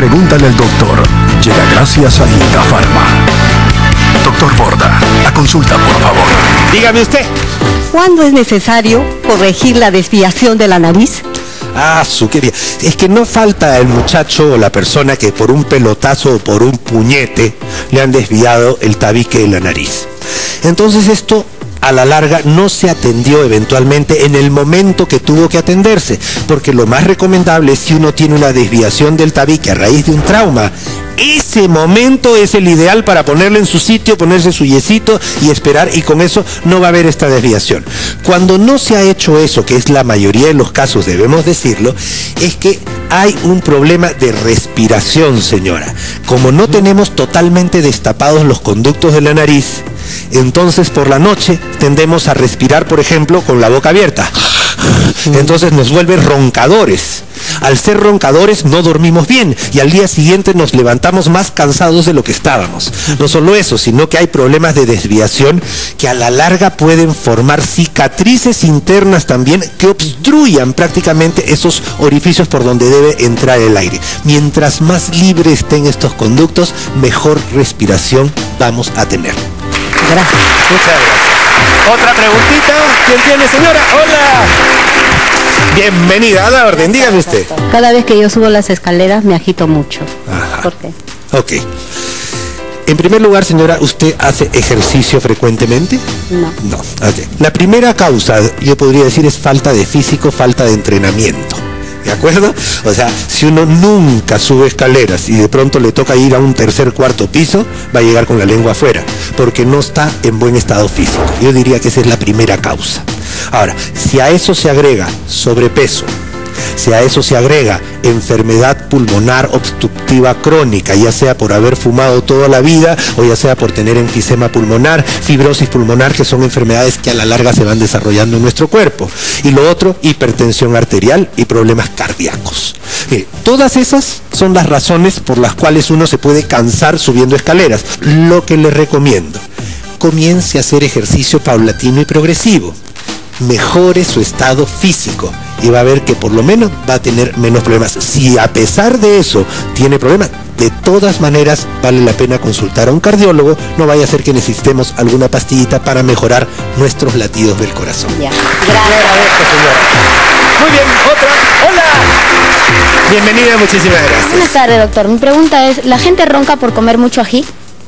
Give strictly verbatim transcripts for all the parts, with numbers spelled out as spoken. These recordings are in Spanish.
Pregúntale al doctor llega gracias a Ita Pharma. Doctor Borda, a consulta, por favor. Dígame usted. ¿Cuándo es necesario corregir la desviación de la nariz? Ah, su qué bien. Es que no falta el muchacho o la persona que por un pelotazo o por un puñete le han desviado el tabique de la nariz. Entonces esto a la larga no se atendió eventualmente en el momento que tuvo que atenderse, porque lo más recomendable es si uno tiene una desviación del tabique a raíz de un trauma. Ese momento es el ideal para ponerle en su sitio, ponerse su yesito y esperar, y con eso no va a haber esta desviación. Cuando no se ha hecho eso, que es la mayoría de los casos, debemos decirlo, es que hay un problema de respiración, señora. Como no tenemos totalmente destapados los conductos de la nariz, entonces por la noche tendemos a respirar, por ejemplo, con la boca abierta. Entonces nos vuelve roncadores. Al ser roncadores no dormimos bien y al día siguiente nos levantamos más cansados de lo que estábamos. No solo eso, sino que hay problemas de desviación que a la larga pueden formar cicatrices internas también que obstruyan prácticamente esos orificios por donde debe entrar el aire. Mientras más libres estén estos conductos, mejor respiración vamos a tener. Gracias. Muchas gracias. Otra preguntita. ¿Quién tiene, señora? Hola. Bienvenida a la orden. Dígame usted. Cada vez que yo subo las escaleras me agito mucho. Ajá. ¿Por qué? Ok. En primer lugar, señora, ¿usted hace ejercicio frecuentemente? No. No. Okay. La primera causa, yo podría decir, es falta de físico, falta de entrenamiento. ¿De acuerdo? O sea, si uno nunca sube escaleras y de pronto le toca ir a un tercer, cuarto piso, va a llegar con la lengua afuera, porque no está en buen estado físico. Yo diría que esa es la primera causa. Ahora, si a eso se agrega sobrepeso, si a eso se agrega enfermedad pulmonar obstructiva crónica, ya sea por haber fumado toda la vida o ya sea por tener enfisema pulmonar, fibrosis pulmonar, que son enfermedades que a la larga se van desarrollando en nuestro cuerpo. Y lo otro, hipertensión arterial y problemas cardíacos. Mire, todas esas son las razones por las cuales uno se puede cansar subiendo escaleras. Lo que le recomiendo, comience a hacer ejercicio paulatino y progresivo. Mejore su estado físico y va a ver que por lo menos va a tener menos problemas. Si a pesar de eso tiene problemas, de todas maneras vale la pena consultar a un cardiólogo. No vaya a ser que necesitemos alguna pastillita para mejorar nuestros latidos del corazón. Ya. Gracias. Muy bien, otra. Hola. Bienvenida, muchísimas gracias. Buenas tardes, doctor. Mi pregunta es, ¿la gente ronca por comer mucho ají?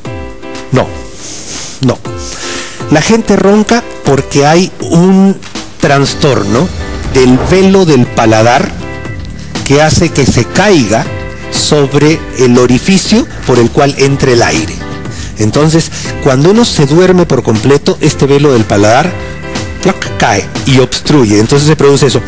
No, no. La gente ronca porque hay un trastorno del velo del paladar que hace que se caiga sobre el orificio por el cual entra el aire. Entonces, cuando uno se duerme por completo, este velo del paladar ¡plac! Cae y obstruye. Entonces se produce eso.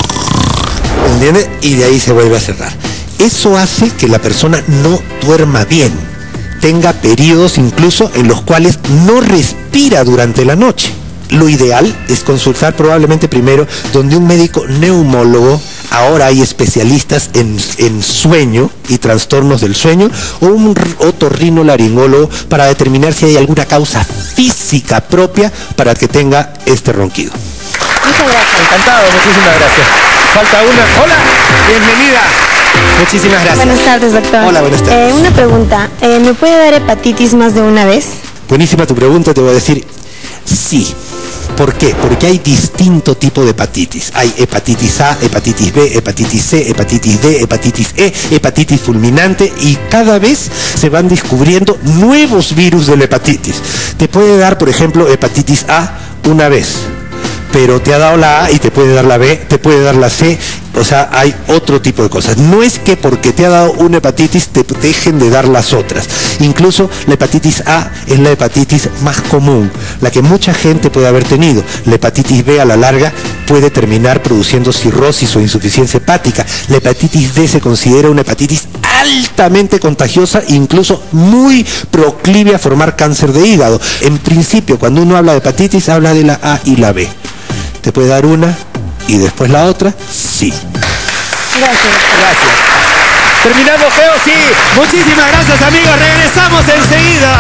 ¿Entiende? Y de ahí se vuelve a cerrar. Eso hace que la persona no duerma bien. Tenga periodos incluso en los cuales no respira durante la noche. Lo ideal es consultar probablemente primero donde un médico neumólogo, ahora hay especialistas en, en sueño y trastornos del sueño, o un otorrinolaringólogo para determinar si hay alguna causa física propia para que tenga este ronquido. Muchas gracias. Encantado, muchísimas gracias. Falta una. Hola, bienvenida. Muchísimas gracias. Buenas tardes, doctor. Hola, buenas tardes. Eh, una pregunta, eh, ¿me puede dar hepatitis más de una vez? Buenísima tu pregunta, te voy a decir sí. ¿Por qué? Porque hay distinto tipo de hepatitis. Hay hepatitis A, hepatitis B, hepatitis C, hepatitis D, hepatitis E, hepatitis fulminante, y cada vez se van descubriendo nuevos virus de la hepatitis. Te puede dar, por ejemplo, hepatitis A una vez, pero te ha dado la A y te puede dar la B, te puede dar la C, o sea, hay otro tipo de cosas. No es que porque te ha dado una hepatitis te dejen de dar las otras. Incluso la hepatitis A es la hepatitis más común, la que mucha gente puede haber tenido. La hepatitis B a la larga puede terminar produciendo cirrosis o insuficiencia hepática. La hepatitis D se considera una hepatitis altamente contagiosa, incluso muy proclive a formar cáncer de hígado. En principio, cuando uno habla de hepatitis, habla de la A y la B. ¿Te puede dar una y después la otra? Sí. Gracias. Gracias. Terminamos, Geo, sí. Muchísimas gracias, amigos. Regresamos enseguida.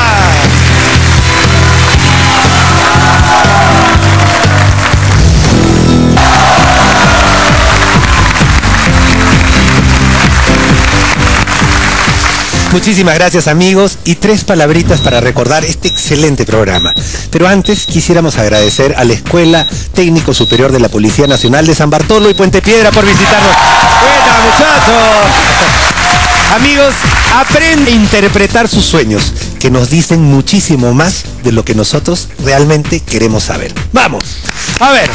Muchísimas gracias, amigos, y tres palabritas para recordar este excelente programa. Pero antes quisiéramos agradecer a la Escuela Técnico Superior de la Policía Nacional de San Bartolo y Puente Piedra por visitarnos. ¡Buena, muchachos! Amigos, aprende a interpretar sus sueños, que nos dicen muchísimo más de lo que nosotros realmente queremos saber. ¡Vamos! A ver.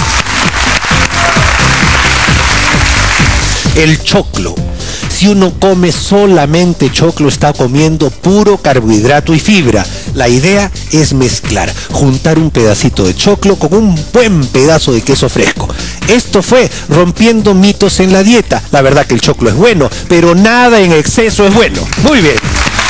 El choclo. Si uno come solamente choclo, está comiendo puro carbohidrato y fibra. La idea es mezclar, juntar un pedacito de choclo con un buen pedazo de queso fresco. Esto fue Rompiendo Mitos en la Dieta. La verdad que el choclo es bueno, pero nada en exceso es bueno. Muy bien.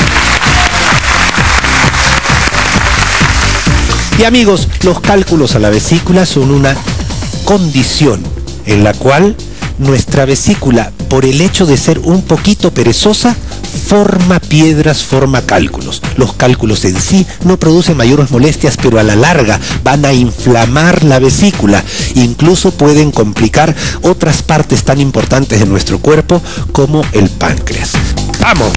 Y amigos, los cálculos a la vesícula son una condición en la cual nuestra vesícula, por el hecho de ser un poquito perezosa, forma piedras, forma cálculos. Los cálculos en sí no producen mayores molestias, pero a la larga van a inflamar la vesícula. Incluso pueden complicar otras partes tan importantes de nuestro cuerpo como el páncreas. ¡Vamos!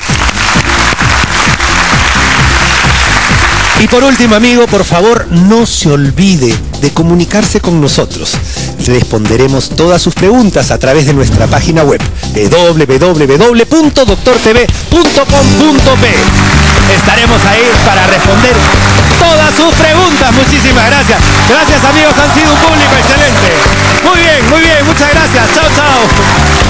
Y por último, amigo, por favor, no se olvide de comunicarse con nosotros. Responderemos todas sus preguntas a través de nuestra página web doble u doble u doble u punto doctor t v punto com punto p. Estaremos ahí para responder todas sus preguntas. Muchísimas gracias. Gracias, amigos, han sido un público excelente. Muy bien, muy bien, muchas gracias. Chao, chao.